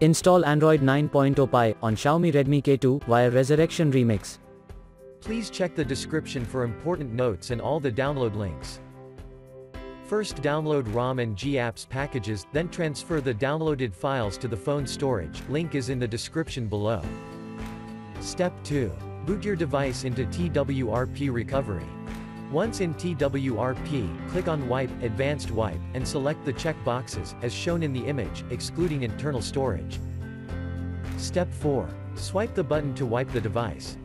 Install Android 9.0 Pie on Xiaomi Redmi K2 via Resurrection Remix. Please check the description for important notes and all the download links. First download ROM and GApps packages, then transfer the downloaded files to the phone storage, link is in the description below. Step 2. Boot your device into TWRP recovery. Once in TWRP, click on Wipe, Advanced Wipe, and select the check boxes, as shown in the image, excluding internal storage. Step 4. Swipe the button to wipe the device.